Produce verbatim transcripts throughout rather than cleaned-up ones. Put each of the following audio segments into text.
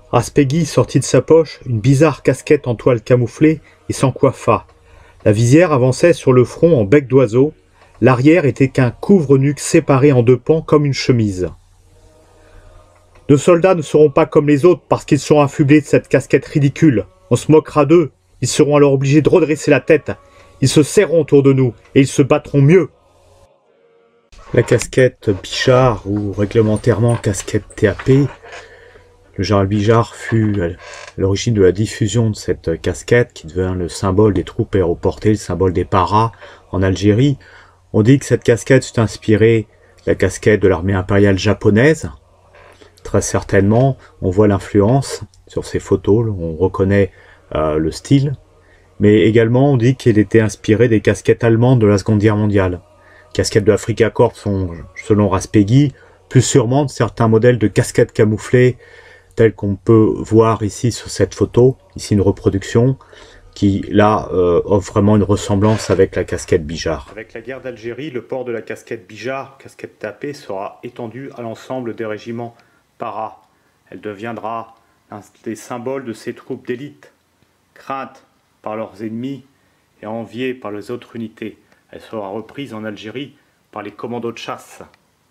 Raspegui sortit de sa poche une bizarre casquette en toile camouflée et s'en coiffa. La visière avançait sur le front en bec d'oiseau. L'arrière était qu'un couvre-nuque séparé en deux pans comme une chemise. Nos soldats ne seront pas comme les autres parce qu'ils seront affublés de cette casquette ridicule. On se moquera d'eux. Ils seront alors obligés de redresser la tête. Ils se serreront autour de nous et ils se battront mieux. La casquette Bijard, ou réglementairement casquette T A P, le général Bijard fut à l'origine de la diffusion de cette casquette qui devint le symbole des troupes aéroportées, le symbole des paras en Algérie. On dit que cette casquette s'est inspirée de la casquette de l'armée impériale japonaise. Très certainement, on voit l'influence sur ces photos, on reconnaît euh, le style. Mais également, on dit qu'elle était inspirée des casquettes allemandes de la Seconde Guerre mondiale. Les casquettes de l'Africa Corps sont, selon Raspegui, plus sûrement de certains modèles de casquettes camouflées tels qu'on peut voir ici sur cette photo, ici une reproduction, qui là euh, offre vraiment une ressemblance avec la casquette Bijard. Avec la guerre d'Algérie, le port de la casquette Bijard, casquette T A P, sera étendu à l'ensemble des régiments para. Elle deviendra un des symboles de ces troupes d'élite, craintes par leurs ennemis et enviées par les autres unités. Elle sera reprise en Algérie par les commandos de chasse.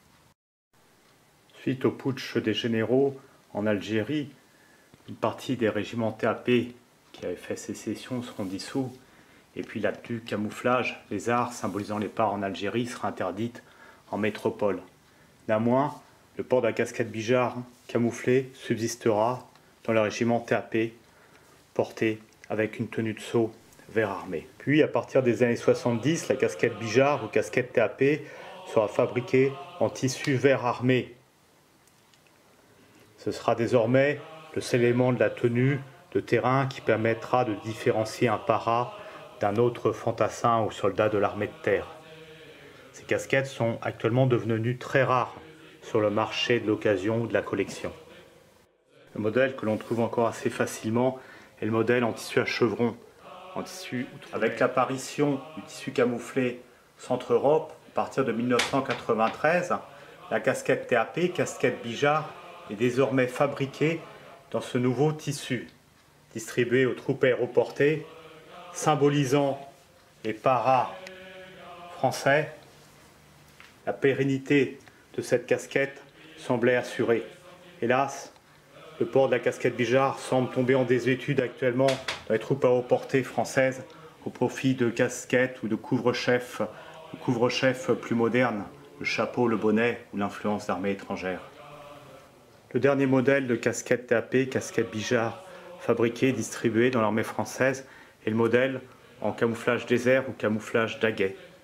Suite au putsch des généraux en Algérie, une partie des régiments T A P qui avaient fait sécession seront dissous, et puis la tenue camouflage, les arts symbolisant les parts en Algérie, sera interdite en métropole. Néanmoins, le port de la casquette Bijard camouflée subsistera dans le régiment T A P, porté avec une tenue de sceau vert armé. Puis, à partir des années soixante-dix, la casquette Bijard ou casquette T A P sera fabriquée en tissu vert armé. Ce sera désormais le seul élément de la tenue de terrain qui permettra de différencier un para d'un autre fantassin ou soldat de l'armée de terre. Ces casquettes sont actuellement devenues très rares sur le marché de l'occasion ou de la collection. Le modèle que l'on trouve encore assez facilement est le modèle en tissu à chevron. En tissu, avec l'apparition du tissu camouflé Centre-Europe, à partir de mille neuf cent quatre-vingt-treize, la casquette T A P, casquette Bijard, est désormais fabriquée dans ce nouveau tissu, distribué aux troupes aéroportées, symbolisant les paras français. La pérennité de cette casquette semblait assurée. Hélas, le port de la casquette Bijard semble tomber en désuétude actuellement dans les troupes aéroportées françaises au profit de casquettes ou de couvre-chefs, de couvre-chefs plus modernes, le chapeau, le bonnet ou l'influence d'armées étrangères. Le dernier modèle de casquette T A P, casquette Bijard, fabriqué et distribué dans l'armée française, est le modèle en camouflage désert ou camouflage daguet.